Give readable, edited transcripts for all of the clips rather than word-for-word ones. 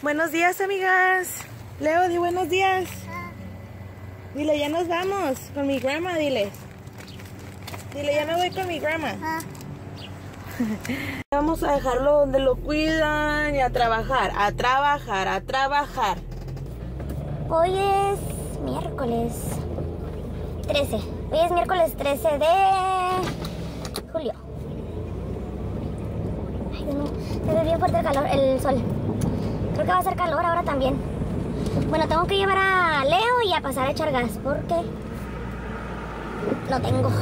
Buenos días, amigas. Leo, di buenos días. Dile, ya nos vamos con mi grandma, dile. Dile, ya me voy con mi grandma. Vamos a dejarlo donde lo cuidan y a trabajar, a trabajar, a trabajar. Hoy es miércoles 13. Hoy es miércoles 13 de julio. Ay, no, se ve bien fuerte el calor, el sol. Creo que va a hacer calor ahora también. Bueno, tengo que llevar a Leo y a pasar a echar gas porque no tengo.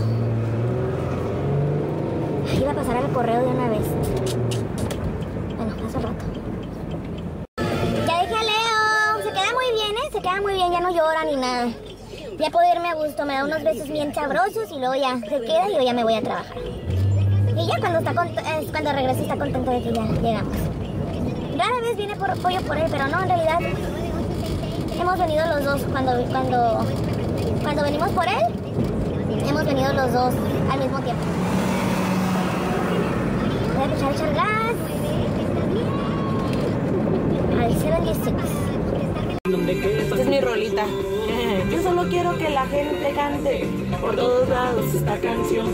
Iba a pasar al correo de una vez. Bueno, hace rato. Ya dejé a Leo. Se queda muy bien, ¿eh? Se queda muy bien. Ya no llora ni nada. Ya puedo irme a gusto. Me da unos besos bien sabrosos y luego ya se queda y yo ya me voy a trabajar. Y ya cuando regrese está contento de que ya llegamos. Rara vez viene por pollo por él, pero no, en realidad hemos venido los dos. Cuando venimos por él, hemos venido los dos al mismo tiempo. Voy a empezar a echar gas al 76. Esta es mi rolita. Yo solo quiero que la gente cante por todos lados esta canción.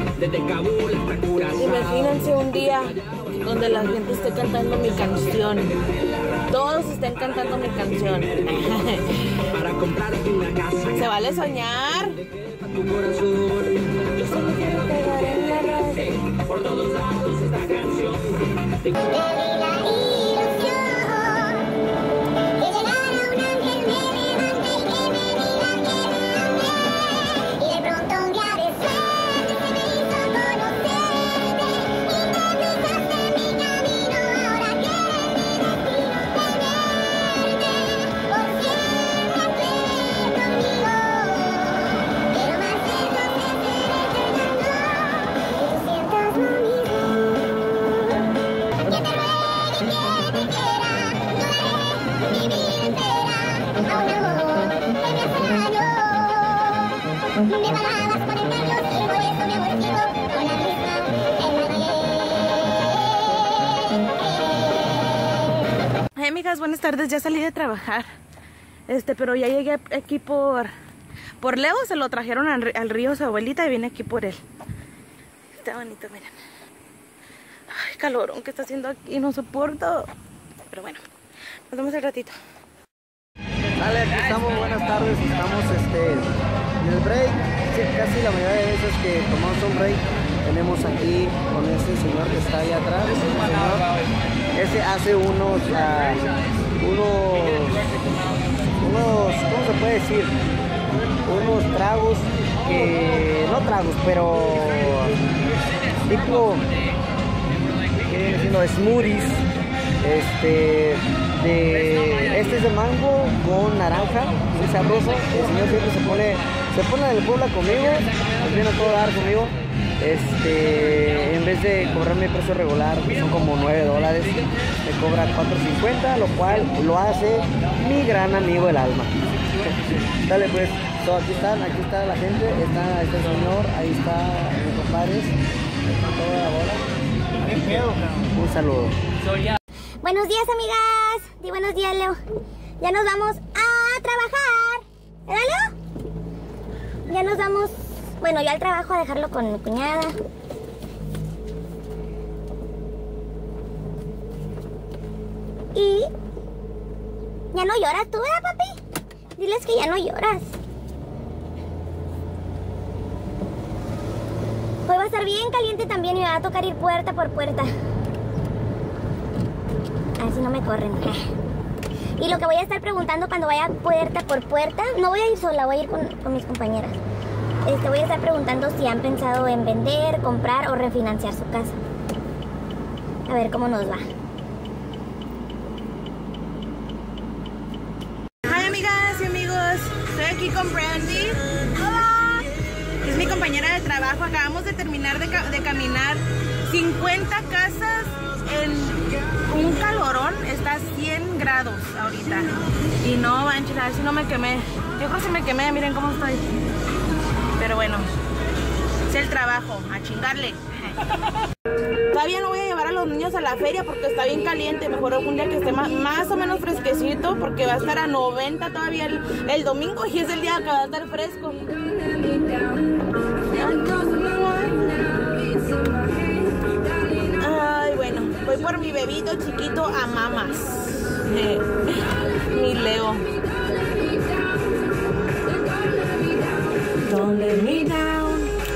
Imagínense un día donde la gente esté cantando mi canción. Todos estén cantando mi canción. Se vale soñar. Yo solo quiero pegar en la radio. Por todos lados esta canción. Hey, amigas, buenas tardes. Ya salí de trabajar. Pero ya llegué aquí por Leo. Se lo trajeron al río su abuelita y vine aquí por él. Está bonito, miren. Ay, calorón que está haciendo aquí, no soporto. Pero bueno, nos vemos al ratito. Dale, aquí estamos, buenas tardes. Estamos en el break. Sí, casi la mayoría de veces que tomamos un break tenemos aquí con este señor que está ahí atrás. Este hace unos, ¿cómo se puede decir? Unos tragos que, no tragos, pero tipo, smoothies. Este es de mango con naranja, muy sabroso. El señor siempre se pone en el pueblo conmigo, nos viene a todo dar conmigo. En vez de cobrarme el precio regular, que son como $9, me cobra $4.50, lo cual lo hace mi gran amigo el alma. Dale pues, aquí está la gente, está este señor, ahí está mis compadres, toda la bola. Un saludo. Buenos días, amigas. Di buenos días, Leo. Ya nos vamos a trabajar. ¿Verdad, Leo? Ya nos vamos, bueno, ya al trabajo a dejarlo con mi cuñada. Y ya no lloras tú, ¿verdad, papi? Diles que ya no lloras. Hoy va a estar bien caliente también y me va a tocar ir puerta por puerta. A ver si no me corren. Y lo que voy a estar preguntando cuando vaya puerta por puerta, no voy a ir sola, voy a ir con mis compañeras. Voy a estar preguntando si han pensado en vender, comprar o refinanciar su casa. A ver cómo nos va. Hi, amigas y amigos. Estoy aquí con Brandy. Hola. Es mi compañera de trabajo. Acabamos de terminar de caminar 50 casas en un calorón. Está a 100 grados ahorita. Y no manches, a ver si no me quemé. Yo creo que sí me quemé, miren cómo estoy. Pero bueno, es el trabajo, a chingarle. Todavía no voy a llevar a los niños a la feria porque está bien caliente. Mejor algún día que esté más o menos fresquecito, porque va a estar a 90 todavía el domingo y es el día que va a estar fresco. Ay, bueno, voy por mi bebito chiquito a mamas. Mi Leo. Don't let me down.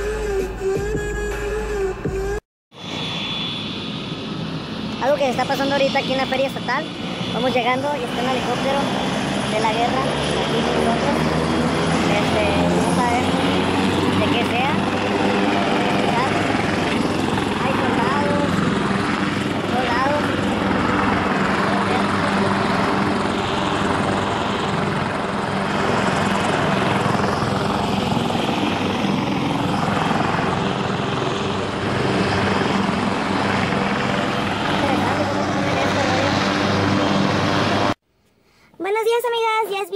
Algo que está pasando ahorita aquí en la feria estatal. Vamos llegando y está un helicóptero de la guerra aquí con nosotros. Vamos a ver de qué sea. Hay soldados por todos lados. Buenos días, amigas, ya es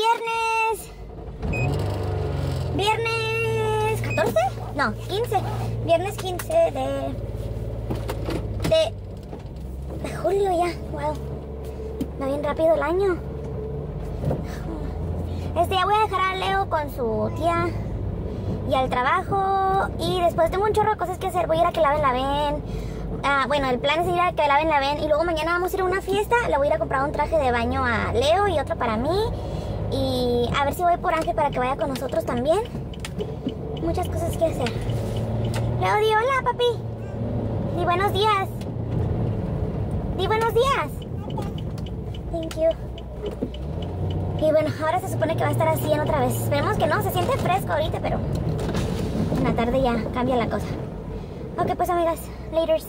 viernes. ¿Viernes 14? No, 15. Viernes 15 de julio ya. Wow. Va bien rápido el año. Ya voy a dejar a Leo con su tía y al trabajo. Y después tengo un chorro de cosas que hacer. Voy a ir a que laven la ven. Bueno, el plan es ir a que laven la ven. Y luego mañana vamos a ir a una fiesta. Le voy a ir a comprar un traje de baño a Leo y otro para mí. Y a ver si voy por Ángel para que vaya con nosotros también. Muchas cosas que hacer. Leo, di hola, papi. Di buenos días. Di buenos días. Thank you. Y bueno, ahora se supone que va a estar así en otra vez. Esperemos que no, se siente fresco ahorita, pero en la tarde ya cambia la cosa. Ok, pues amigas, laters.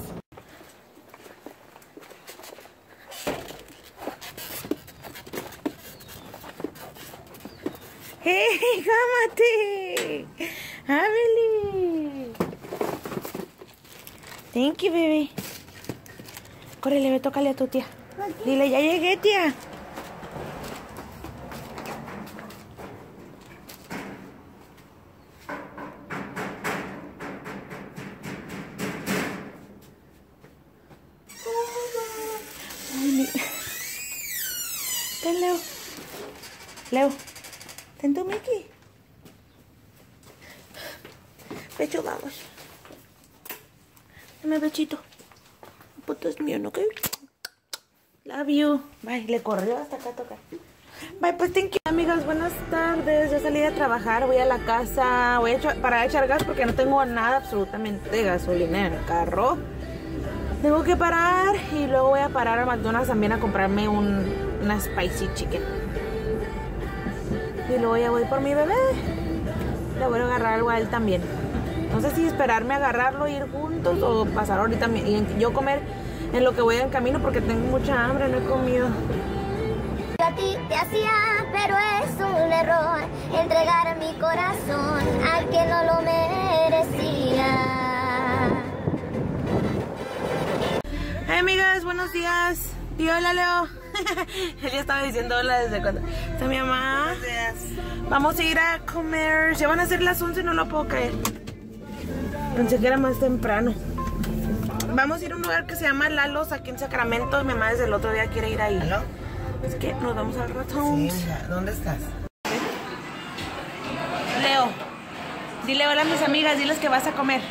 ¡Hey, cálmate! ¡Amelie! Thank you, baby. Córrele, ve, tócale a tu tía. Dile, ya llegué, tía. Ten, Leo. Leo. Ten tu Mickey. Pecho, vamos. Dame bechito. Puto es mío, ¿no? Love you. Bye, le corrió hasta acá a tocar. Bye, pues thank you. Amigas, buenas tardes. Ya salí a trabajar, voy a la casa. Voy a parar de echar gas porque no tengo nada absolutamente de gasolina en el carro. Tengo que parar y luego voy a parar a McDonald's también a comprarme una spicy chicken. Y luego ya voy por mi bebé. Le voy a agarrar algo a él también. No sé si esperarme a agarrarlo e ir juntos o pasar ahorita y yo comer en lo que voy en camino porque tengo mucha hambre, no he comido. Yo a ti te hacía, pero es un error entregar mi corazón al que no lo merecía. Hey amigas, buenos días. Y hola, Leo. Él ya estaba diciendo hola desde cuando. Está mi mamá. Buenos días. Vamos a ir a comer. Ya van a ser las 11 y no lo puedo creer. Pensé que era más temprano. Vamos a ir a un lugar que se llama Lalo's aquí en Sacramento. Mi mamá desde el otro día quiere ir ahí. ¿Aló? Es que nos vamos al ratón. Sí, ¿dónde estás? Leo, dile hola a mis amigas, diles que vas a comer.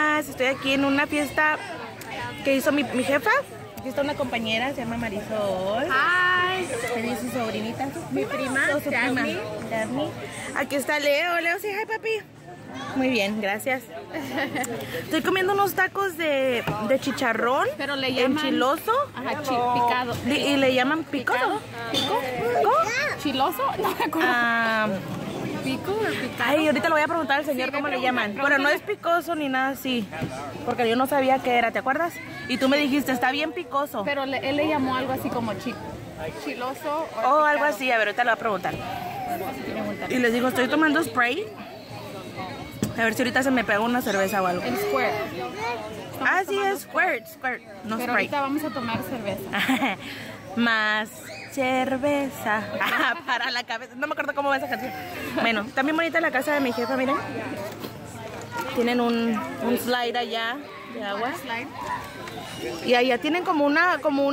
buenas. Estoy aquí en una fiesta que hizo mi jefa. Aquí está una compañera, se llama Marisol. Hi. ¿Qué dice su sobrinita? Mi prima, ¿O su prima? Daphne. Aquí está Leo. Leo, sí, hi, papi. Muy bien, gracias. Estoy comiendo unos tacos de chicharrón. Pero le llaman enchiloso. Ajá, picado. Y le llaman pico. ¿Pico? ¿Chiloso? No me acuerdo. ¿Pico o picado? Ay, ahorita le voy a preguntar al señor cómo le llaman. Pero no es picoso ni nada así. Porque yo no sabía qué era, ¿te acuerdas? Y tú me dijiste, está bien picoso. Pero él le llamó algo así como chiloso. O algo así, a ver, ahorita le voy a preguntar. Y les digo, estoy tomando spray. A ver si ahorita se me pega una cerveza o algo. El squirt. Ah, sí, es squirt, no Pero spray. ahorita vamos a tomar cerveza. Más cerveza para la cabeza. No me acuerdo cómo va esa canción. Bueno, también bonita la casa de mi jefa, miren. Tienen un slide allá de agua. Y allá tienen como un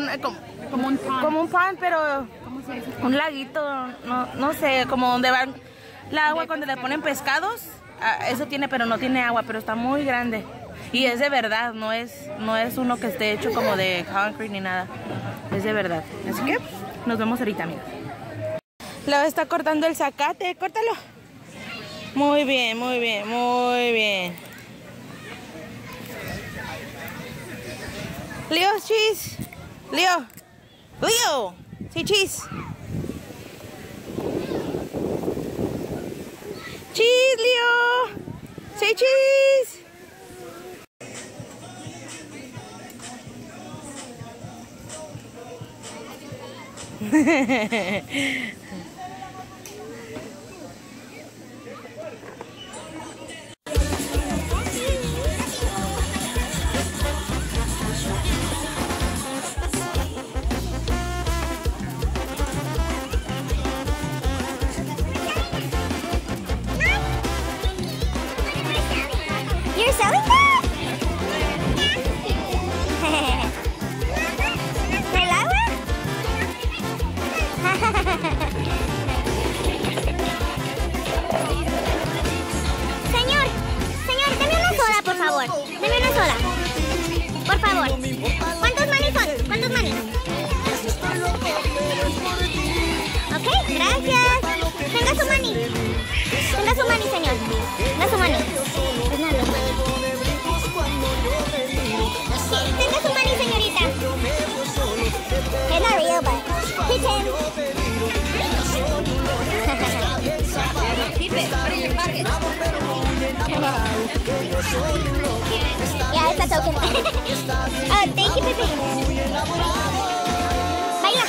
pond, pero ¿Cómo se dice? un laguito, no sé, como donde van el agua cuando le ponen pescados. Eso tiene, pero no tiene agua, pero está muy grande. Y es de verdad, no es uno que esté hecho como de concrete ni nada. Es de verdad. Así que nos vemos ahorita, amigos. Leo está cortando el zacate, córtalo. Muy bien, muy bien, muy bien. Leo, cheese. Leo, sí, cheese. Cheese, Leo. Say cheese. You're selling that? ¿El agua? Señor, deme una soda, por favor. Deme una soda. Por favor. ¿Cuántos manis son? ¿Cuántos manis? Ok, gracias. Tenga su mani. Tenga su mani, señor. Tenga su mani. Pues nada, los manis. Sí, tenga su mani, señorita. It's not real, but he can. Keep it. Put it in your pocket. Yeah, it's a token. Oh, thank you, Pepe. Baila.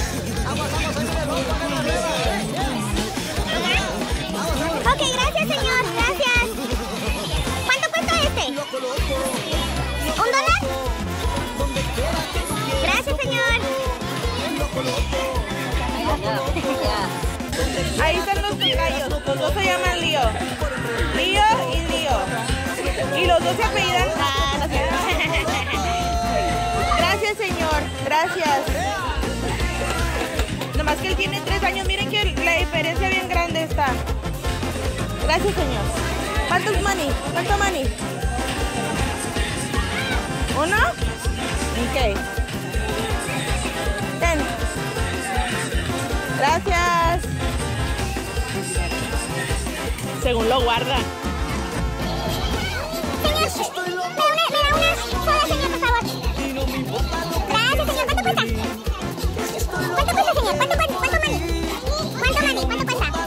Ok, gracias, señor. Gracias. ¿Cuánto cuesta este? ¿$1? Gracias, señor. Ahí están los tocayos. Los dos se llaman Leo. Leo y Leo. Y los dos se apellidan. No sé. Gracias, señor. Gracias. Nomás que él tiene 3 años. Miren que la diferencia bien grande está. Gracias, señor. ¿Cuántos money? ¿Cuánto money? ¿Uno? Ok. Ten. Gracias. Según lo guarda. Señor, me da una soda, señor, por favor. Gracias, señor. ¿Cuánto cuesta? ¿Cuánto cuesta, señor? ¿Cuánto mani? ¿Cuánto mani? ¿Cuánto cuesta?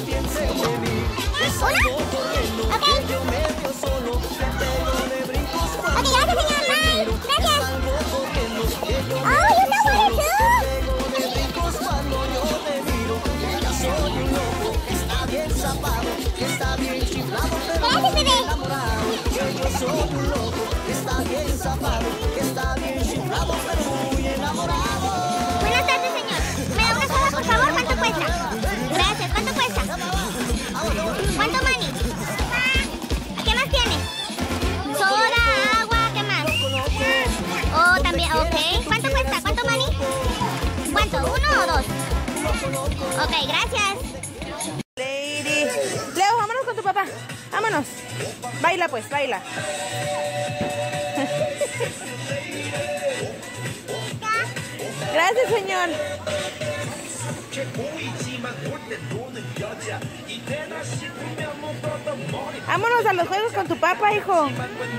¿Uno? Ok. Ok, gracias, señor. Bye. Gracias. Oh, you know what to Gracias, bebé. Buenas tardes, señor. ¿Me da una soda, por favor? ¿Cuánto cuesta? Gracias. ¿Cuánto cuesta? ¿Cuánto mani? ¿Qué más tiene? Soda, agua, ¿qué más? Oh, también, ok. ¿Cuánto cuesta? ¿Cuánto mani? ¿Cuánto? ¿1 o 2? Ok, gracias. Lady. Leo, vámonos con tu papá. Vámonos. Baila pues, baila. Gracias, señor. Vámonos a los juegos con tu papá, hijo.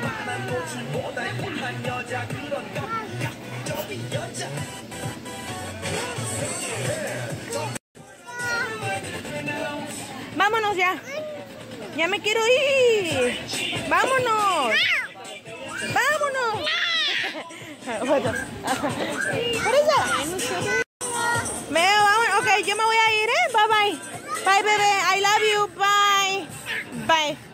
Vámonos ya. Ya me quiero ir. Vámonos. Vámonos. Bueno. Por eso. Ok, yo me voy a ir, ¿eh? Bye, bye. Bye, bebé. I love you. Bye. Bye.